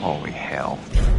Holy hell.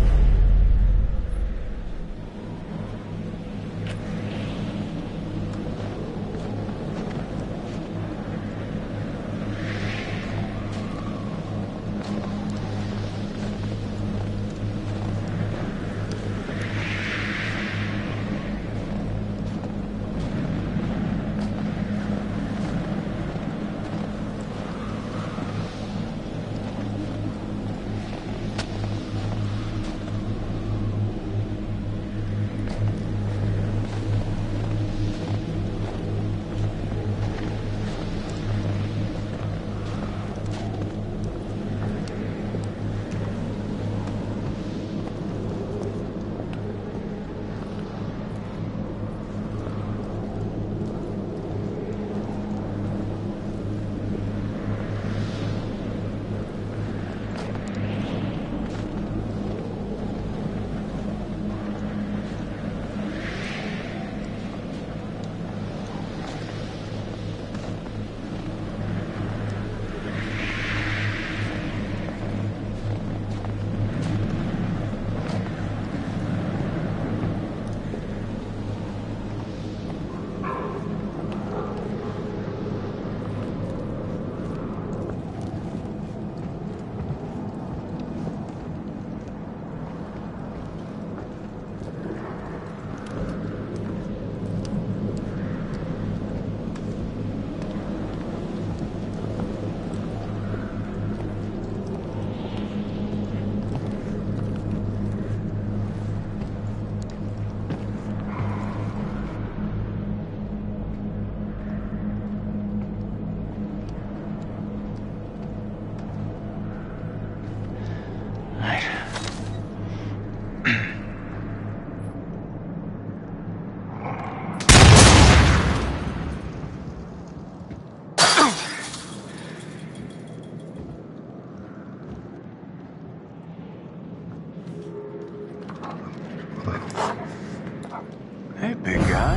Hey, big guy.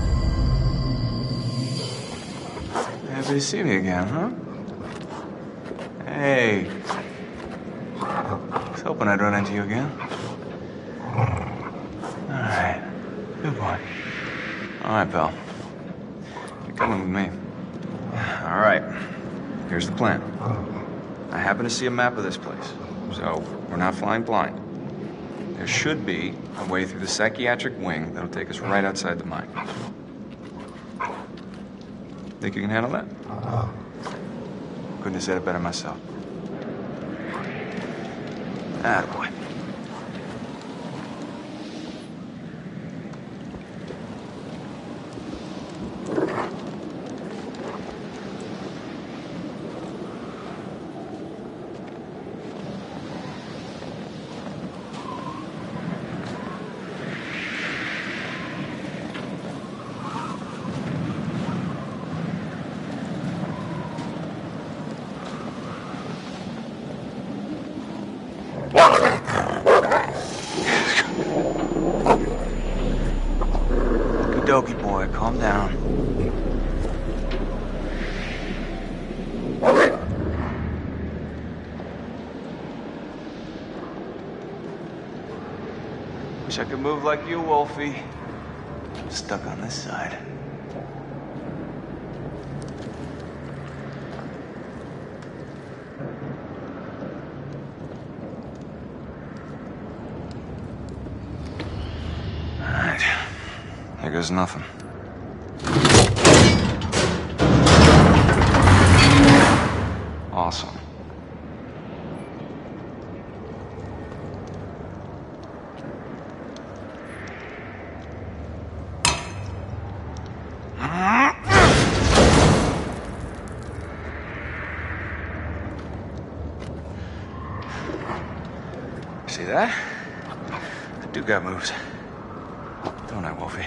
Happy to see me again, huh? Hey. I was hoping I'd run into you again. All right. Good boy. All right, pal. You're coming with me. All right. Here's the plan. I happen to see a map of this place, so we're not flying blind. There should be a way through the psychiatric wing that'll take us right outside the mine. Think you can handle that? Couldn't have said it better myself. Attaboy. Okey-dokey, boy. Calm down. Wish I could move like you, Wolfie. Stuck on this side. There goes nothing. Awesome. See that? I do got moves. Don't I, Wolfie?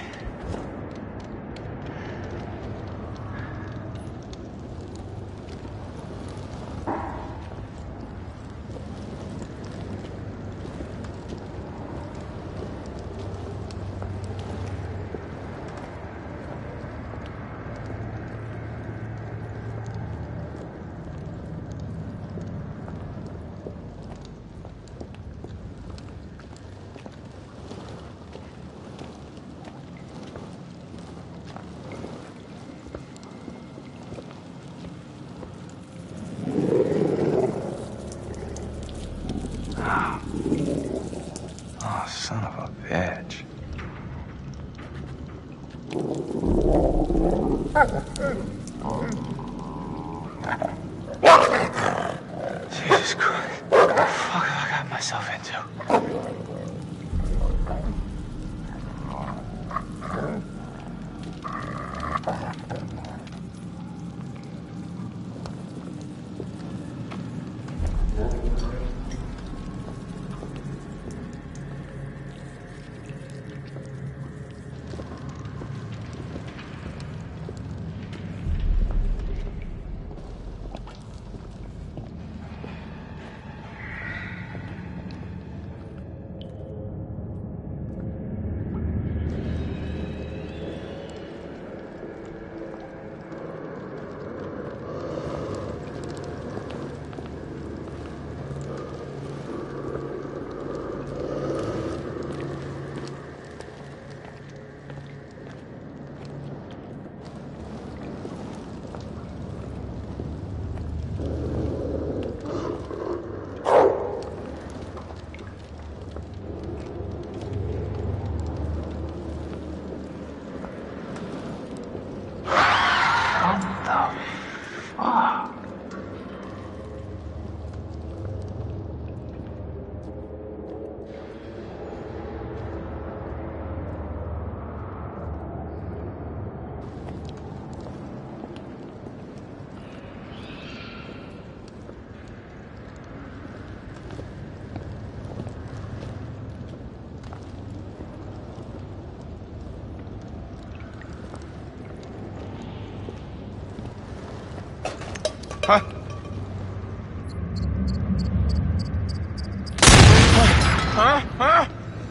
myself into? Huh? Huh? Huh?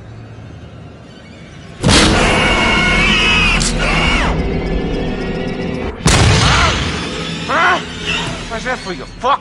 Huh? What's that for, you fuck?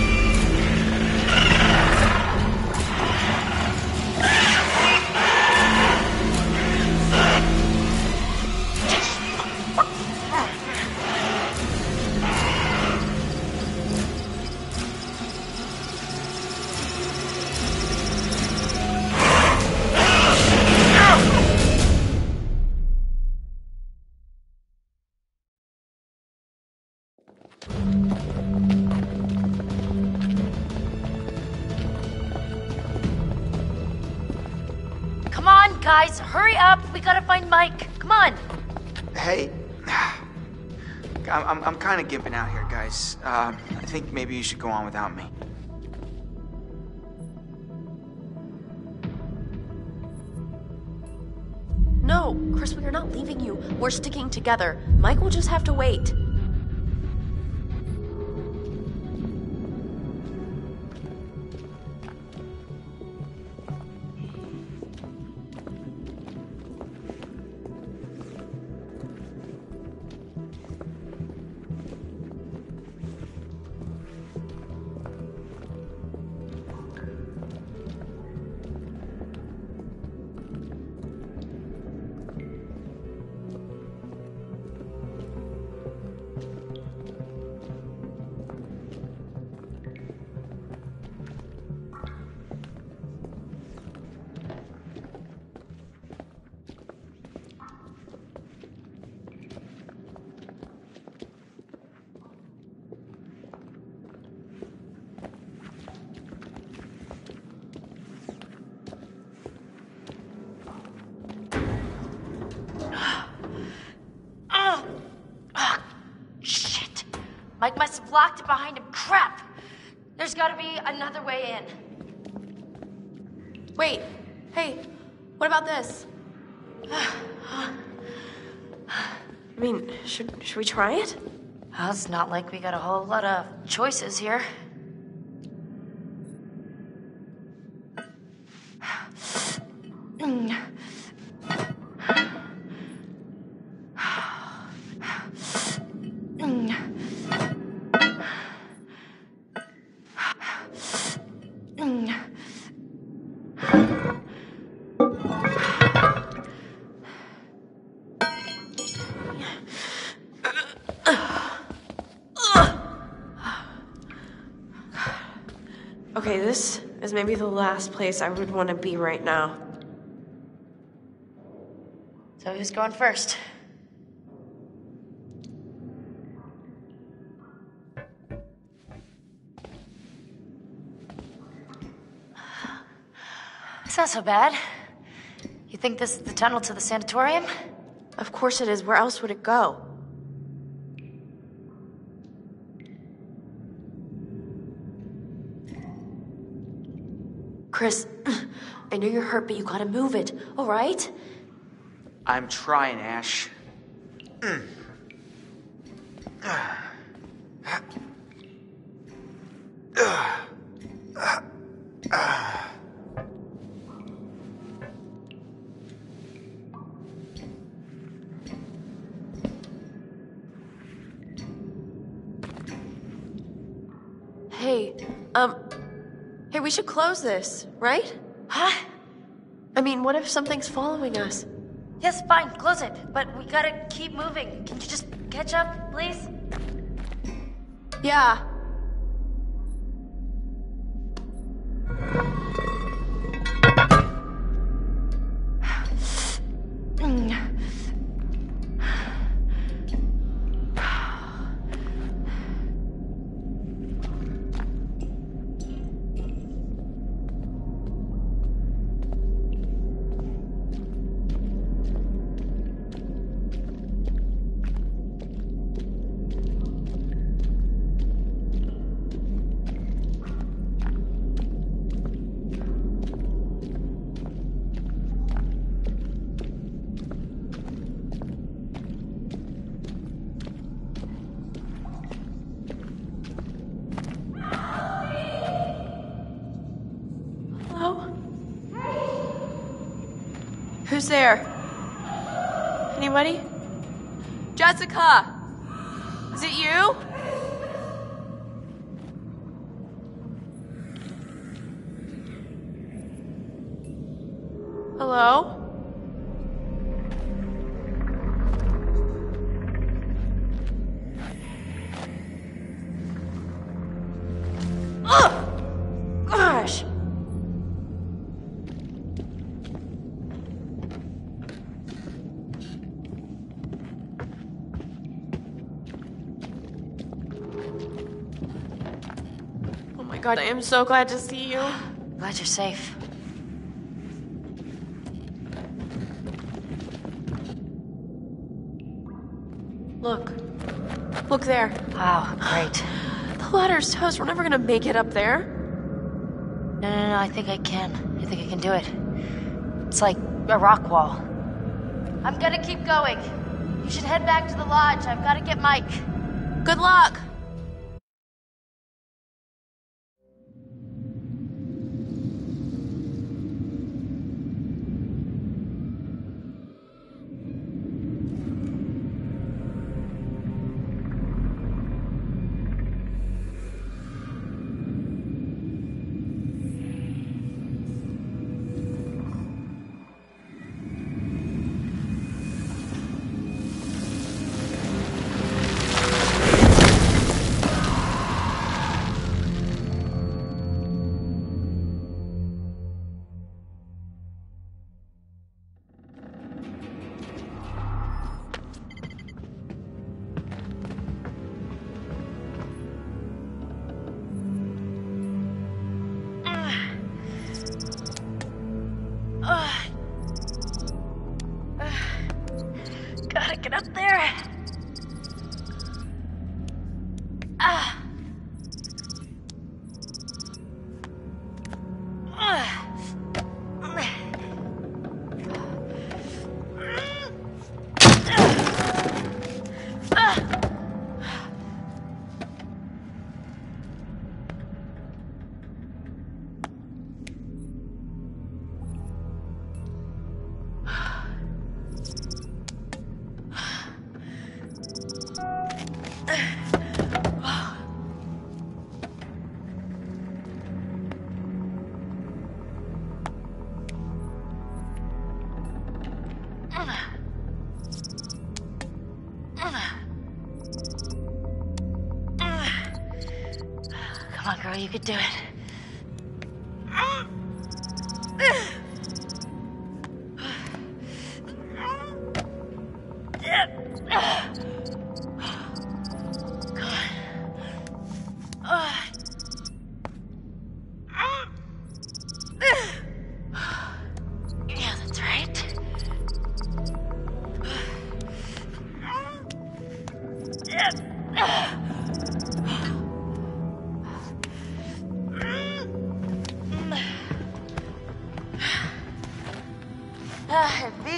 Come on, guys, hurry up. We gotta find Mike. Come on. Hey, I'm kind of gimping out here, guys. I think maybe you should go on without me. No, Chris, we are not leaving you. We're sticking together. Mike will just have to wait. Mike must have locked it behind him. Crap! There's gotta be another way in. Wait. Hey, what about this? I mean, should we try it? Well, it's not like we got a whole lot of choices here. Okay, this is maybe the last place I would want to be right now. So who's going first? It's not so bad. You think this is the tunnel to the sanatorium? Of course it is. Where else would it go? Chris, I know you're hurt, but you gotta move it, all right? I'm trying, Ash. Hey, we should close this, right? Huh? I mean, what if something's following us? Yes, fine, close it. But we gotta keep moving. Can you just catch up, please? Yeah. Who's there? Anybody? Jessica! Is it you? Hello? Ugh! Gosh! God, I am so glad to see you. Glad you're safe. Look. Look there. Wow, great. The ladder's toast. We're never gonna make it up there. No, I think I can. I think I can do it. It's like a rock wall. I'm gonna keep going. You should head back to the lodge. I've gotta get Mike. Good luck! Gotta get up there. Come on, girl, you could do it.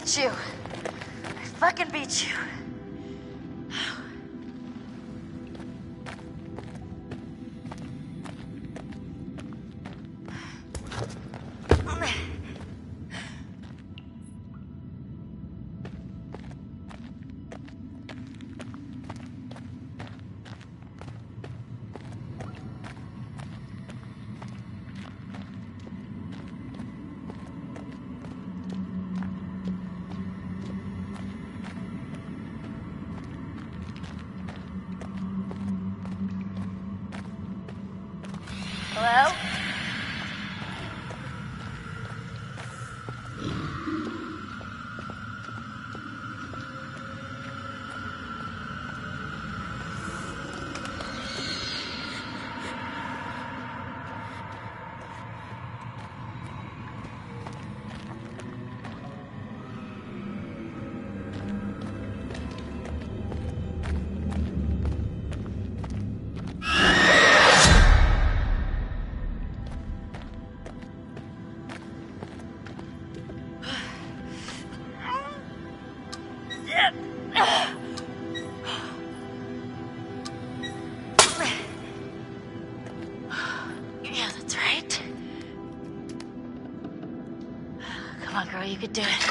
beat you. I fucking beat you. Hello? Yeah, that's right. Come on, girl, you could do it.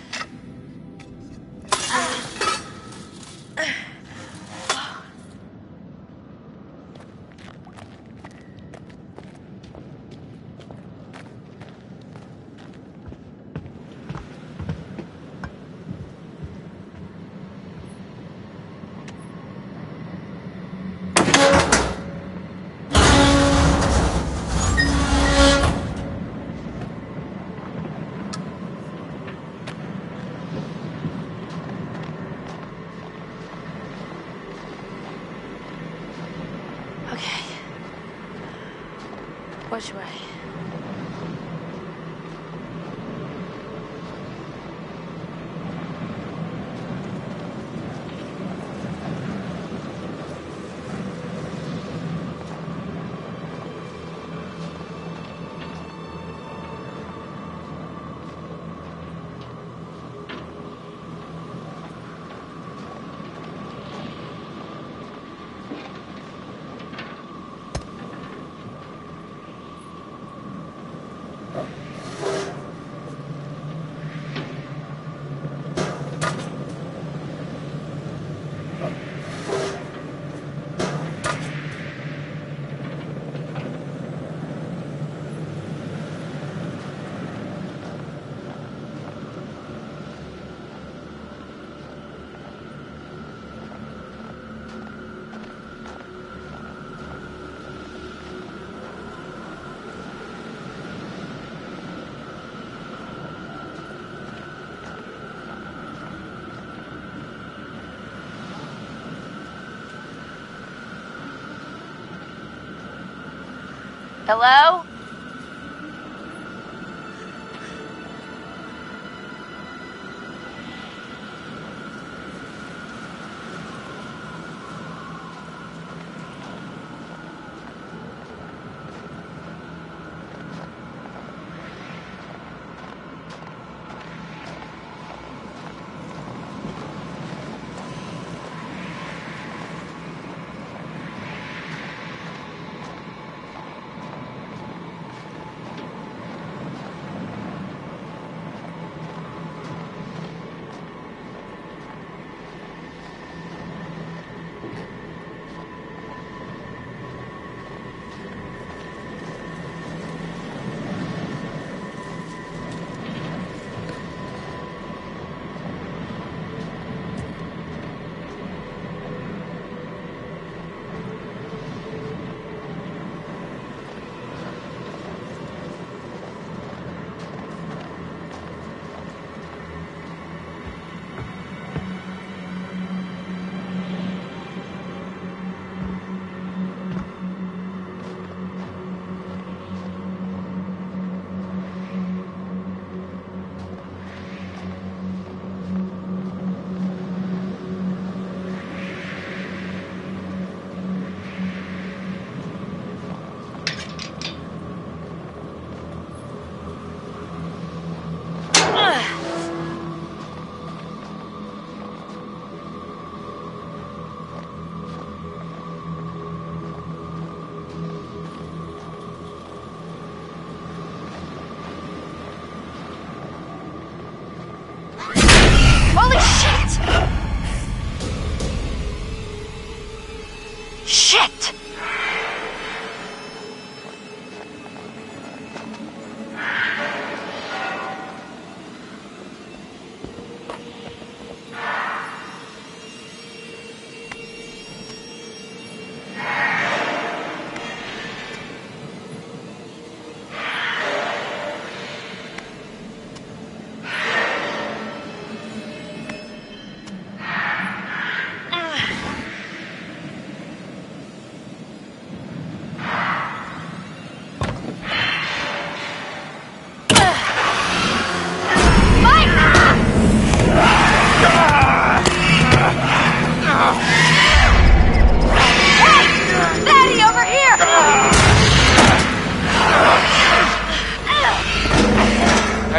Okay. Which way? Hello?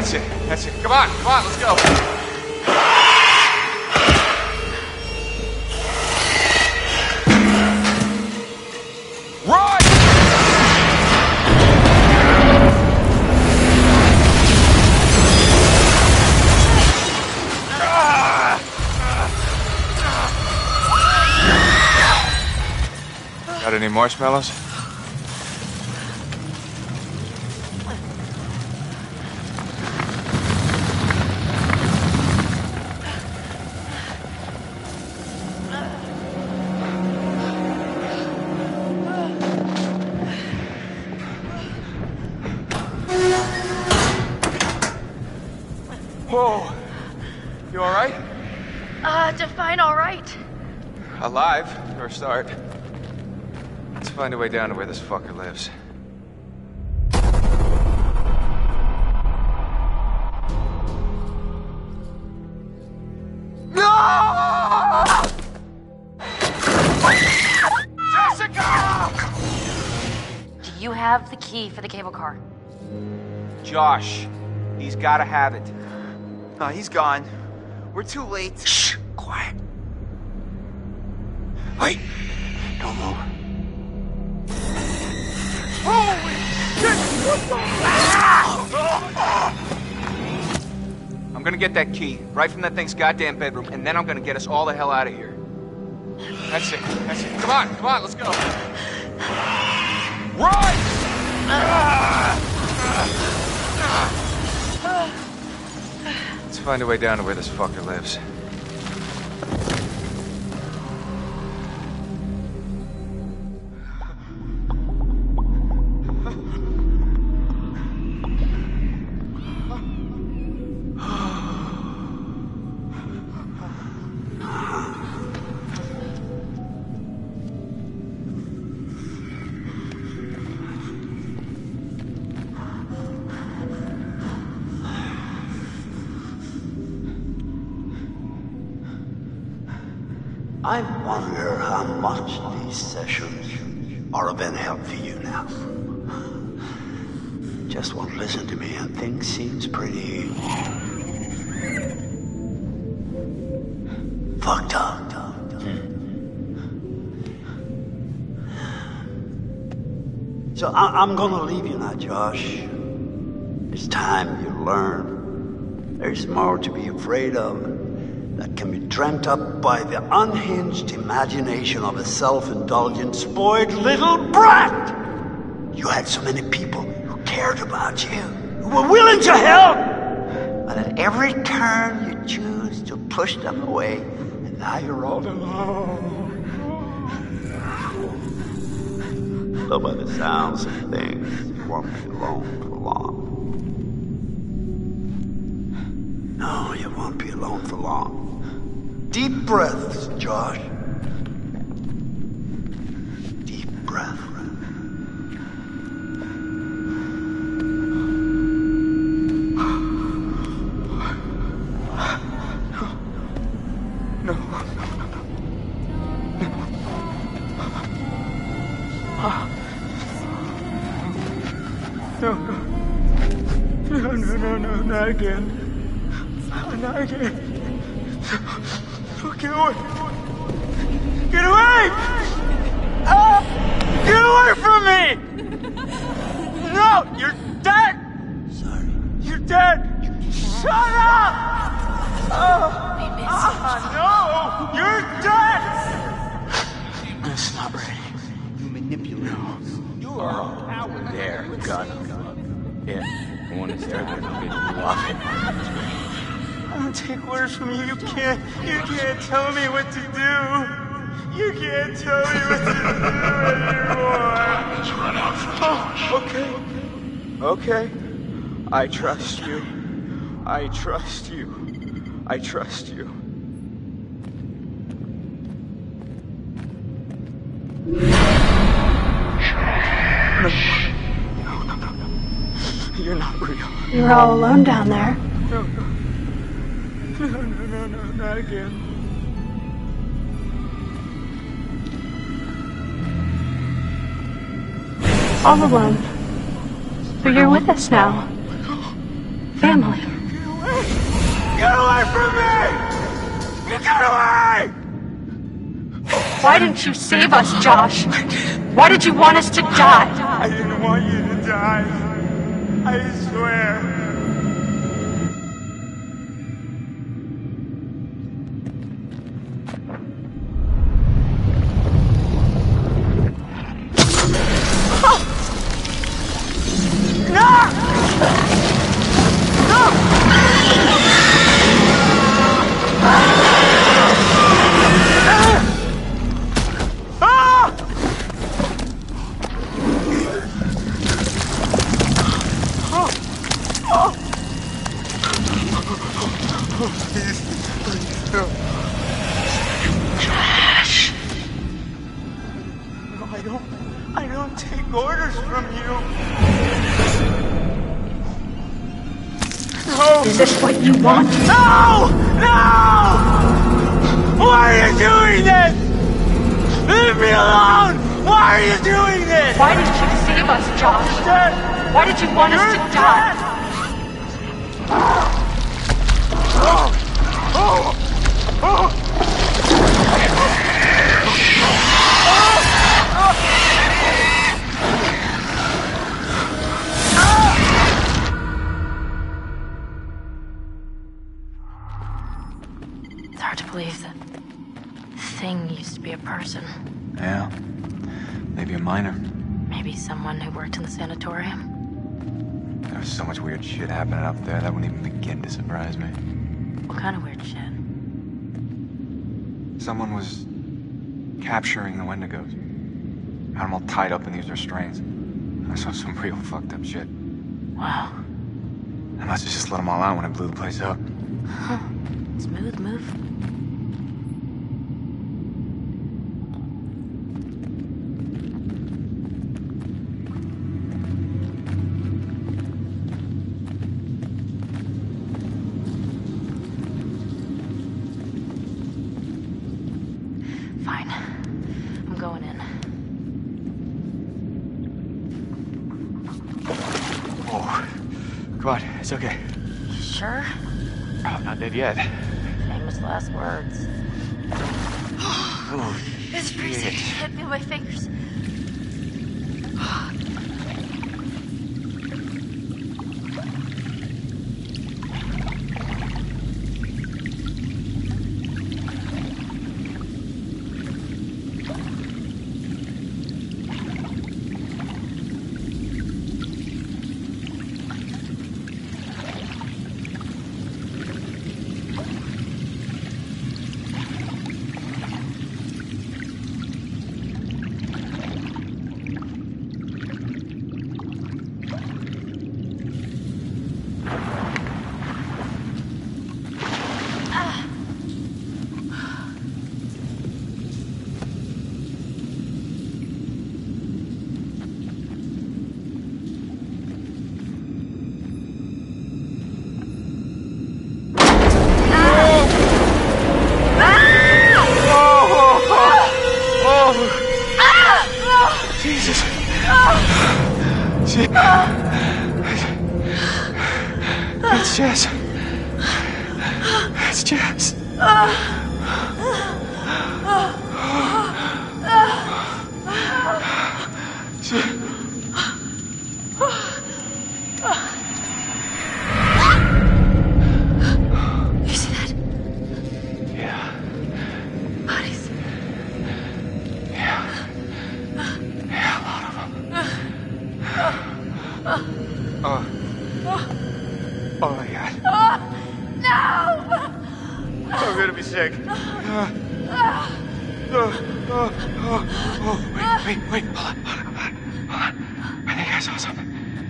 That's it. That's it. Come on, let's go. Run! Got any marshmallows? Whoa. You all right? Define all right. Alive, for a start. Let's find a way down to where this fucker lives. No! Jessica! Do you have the key for the cable car? Josh, he's gotta have it. He's gone. We're too late. Shh! Quiet. Wait! Don't move. Holy shit! What the? I'm gonna get that key right from that thing's goddamn bedroom, and then I'm gonna get us all the hell out of here. That's it. That's it. Come on, let's go. Run! Let's find a way down to where this fucker lives. I wonder how much these sessions are of any help for you now. Just won't listen to me, and things seems pretty fucked up. So I'm gonna leave you now, Josh. It's time you learn. There's more to be afraid of that can be dreamt up by the unhinged imagination of a self-indulgent, spoiled little brat. You had so many people who cared about you, who were willing to help, but at every turn you choose to push them away, and now you're all alone. So by the sounds of things, you won't be alone for long. No, you won't be alone for long. Deep breaths, Josh. Deep breath. No. No, not again. Not again. Get away! Get away! Get away from me! No, you're dead! Sorry. You're dead! Shut up! No! You're dead! It's not ready. You manipulate. You are a coward. There, got him. Yeah, I want to start getting you off it. I don't take orders from you. You can't tell me what to do. You can't tell me what to do anymore. Let's run out for Josh. Okay. I trust you. I trust you. I trust you. No. You're not real. You're all alone down there. No, not again. All alone. But you're with us now. family. Get away from me! Get away! Why didn't you save us, Josh? Why did you want us to die? I didn't want you to die. I swear. I don't take orders from you. No! Is this what you want? No! No! Why are you doing this? Leave me alone! Why are you doing this? Why didn't you save us, Josh? Dead. Why did you want us to die? It's hard to believe that thing used to be a person. Yeah. Maybe a minor. Maybe someone who worked in the sanatorium. There was so much weird shit happening up there that wouldn't even begin to surprise me. What kind of weird shit? Someone was capturing the Wendigos. Had them all tied up in these restraints. I saw some real fucked up shit. Wow. I must have just let them all out when I blew the place up. Smooth move. Fine. I'm going in. Oh, come on, it's okay. You sure? Oh, not dead yet. Famous last words. Oh, It's freezing. I feel my fingers. Jesus. Shit. It's Jess. It's Jess. Shit. You see that? Yeah. Bodies. Yeah. Yeah, a lot of them. Oh my God. No! I'm gonna be sick. Wait. Hold on. I think I saw something.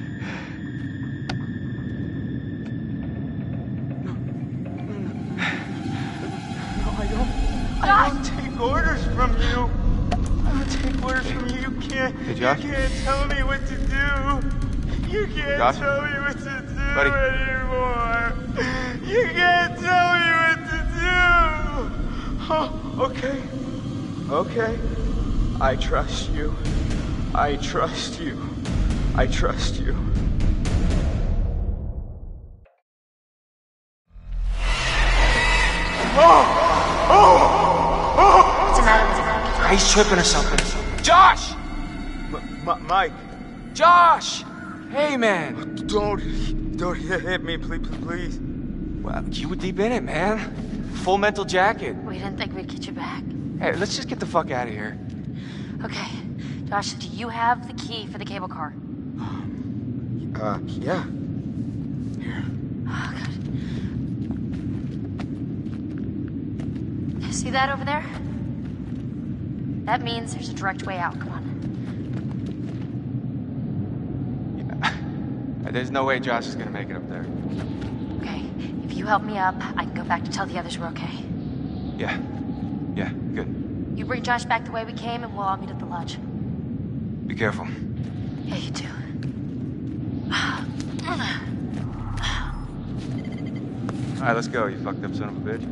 No, I don't take orders from you. I don't take orders from you. You Hey, Josh? can't tell me what to do. You can't Josh? tell me what to do Buddy? anymore. You can't tell me what to do. Oh, okay. I trust you. I trust you. What's the matter with him? He's tripping or something. Josh! Mike, Josh! Hey, man. don't hit me, please. Well, you were deep in it, man. Full mental jacket. We didn't think we'd get you back. Hey, let's just get the fuck out of here. Okay. Josh, do you have the key for the cable car? Yeah. Oh, God. See that over there? That means there's a direct way out. Come on. There's no way Josh is gonna make it up there. Okay. If you help me up, I can go back to tell the others we're okay. Yeah. Yeah, good. You bring Josh back the way we came, and we'll all meet at the lodge. Be careful. Yeah, you too. All right, let's go, you fucked up son of a bitch.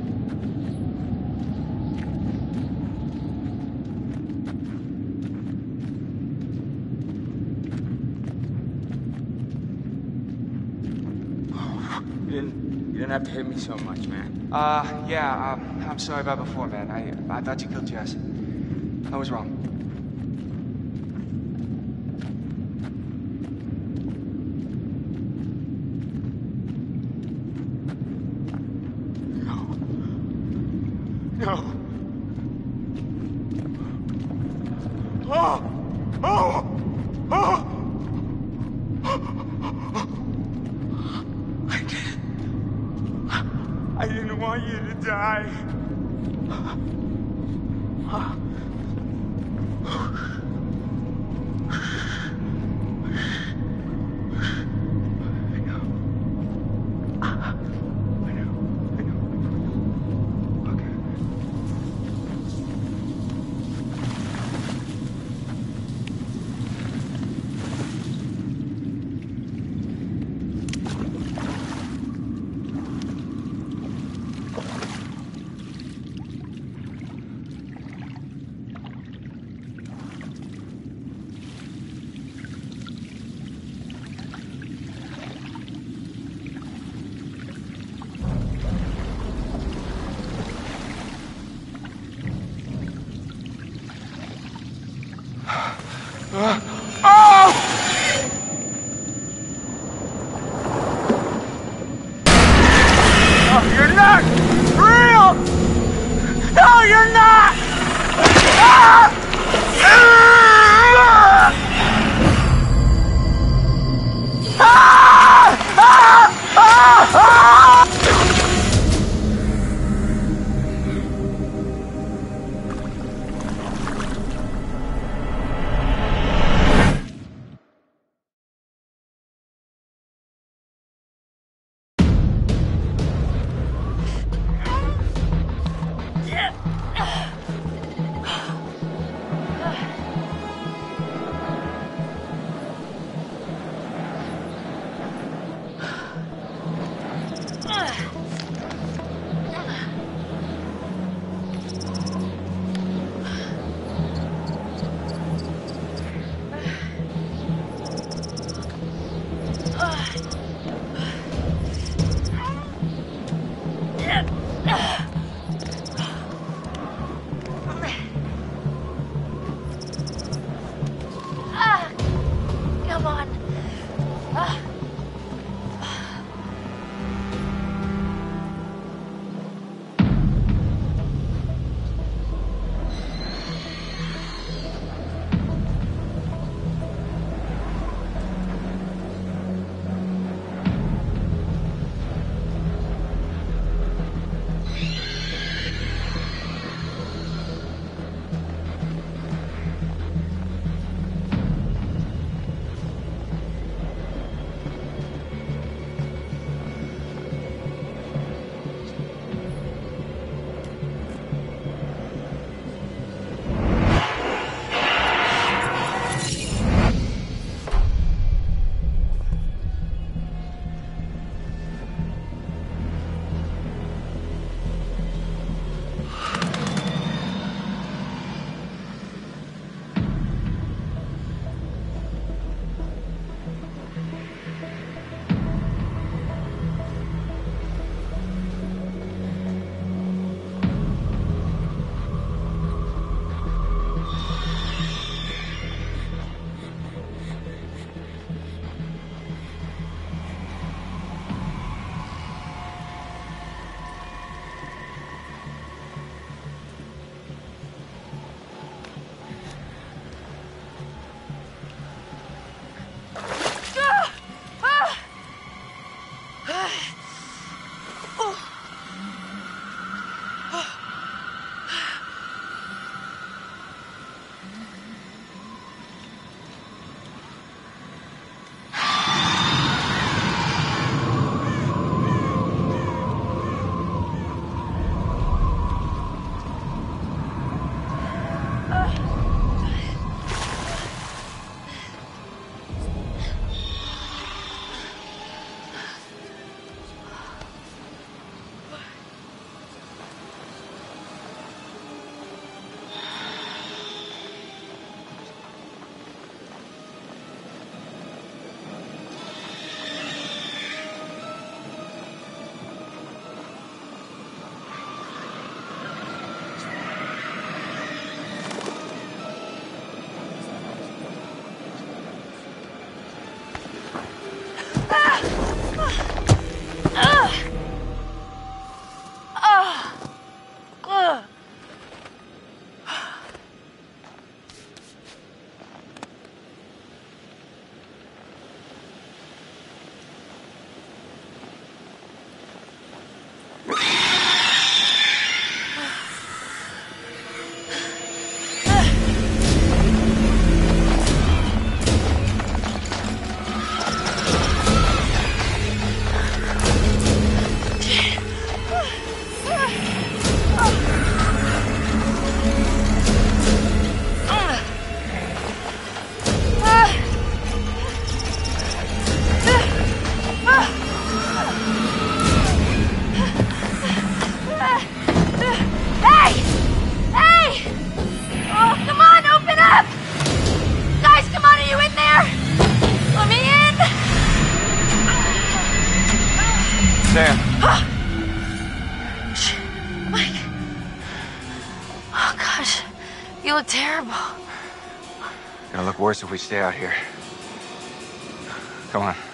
You didn't have to hit me so much, man. Yeah, I'm sorry about before, man. I thought you killed Jess. I was wrong. No. Oh! Oh! Oh! I didn't want you to die. You're not real! No, you're not! Come on. Sam. Mike. Oh, gosh. You look terrible. Gonna look worse if we stay out here. Come on.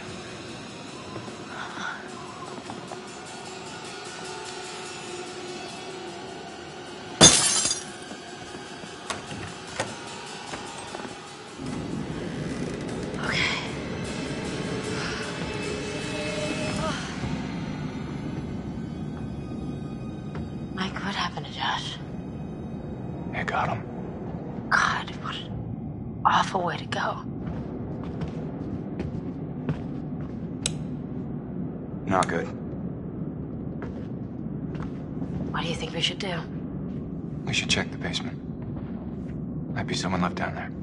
What happened to Josh? I got him. God, what an awful way to go. Not good. What do you think we should do? We should check the basement. Might be someone left down there.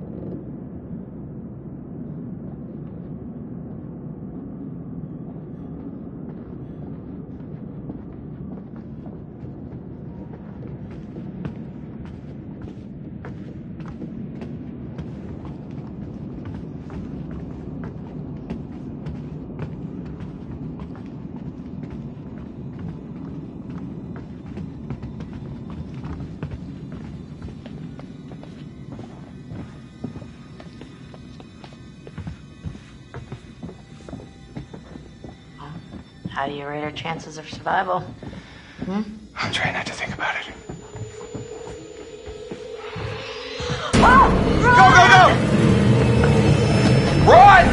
How do you rate our chances of survival? I'm trying not to think about it. Oh, Go, go, go! Run!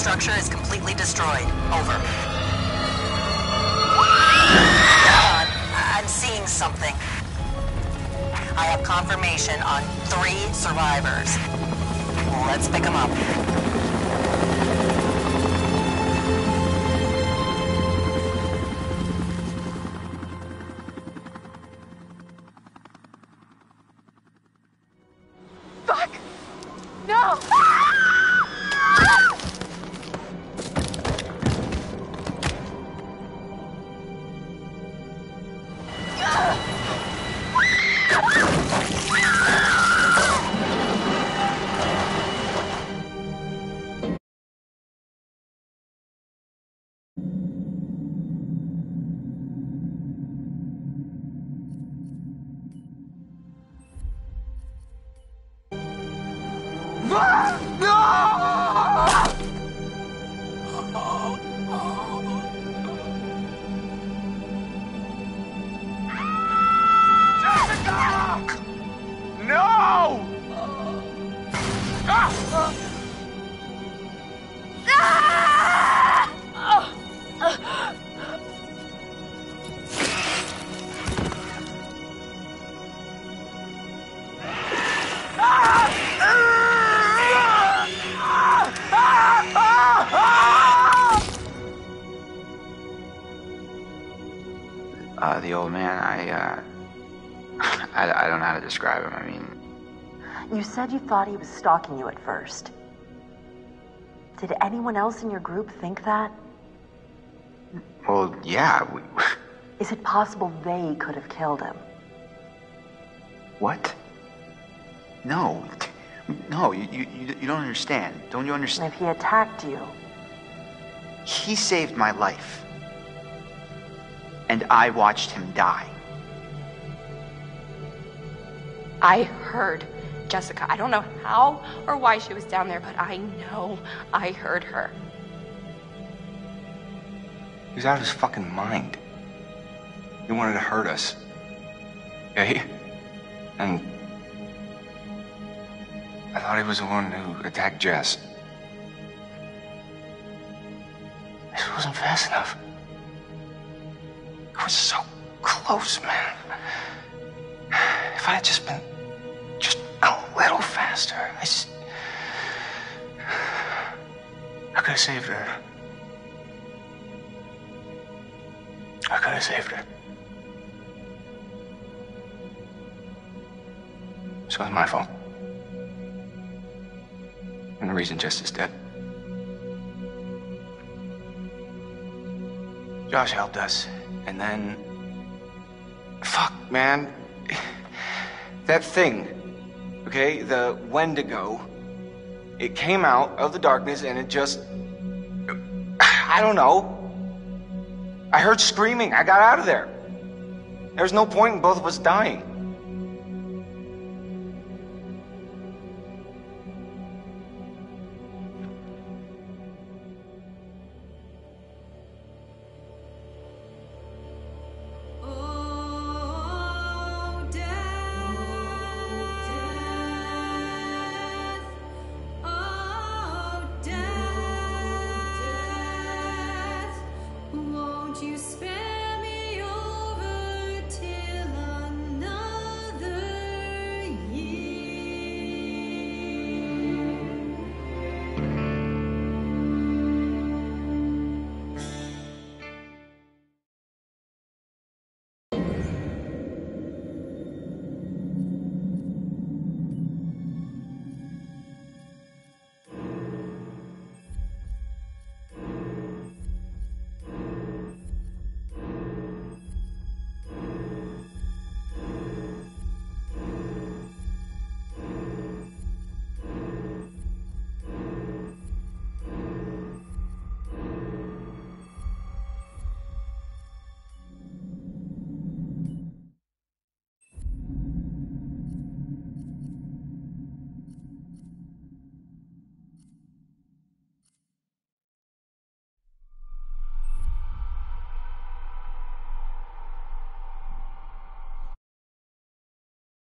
structure is completely destroyed. Over. I'm seeing something. I have confirmation on 3 survivors. Let's pick them up. Fuck! No! The old man, I don't know how to describe him. I mean... You said you thought he was stalking you at first. Did anyone else in your group think that? Well, yeah, Is it possible they could have killed him? What? No. No, you don't understand. Don't you And understand? if he attacked you, He saved my life. And I watched him die. I heard Jessica. I don't know how or why she was down there, but I know I heard her. He was out of his fucking mind. He wanted to hurt us. Okay? And I thought he was the one who attacked Jess. This wasn't fast enough. I was so close, man. If I had just been a little faster, I could have saved her. I could have saved her. So it's my fault. And the reason Jess is dead. Josh helped us, and then... Fuck, man. That thing, okay, the Wendigo, it came out of the darkness and it just... I don't know. I heard screaming. I got out of there. There was no point in both of us dying.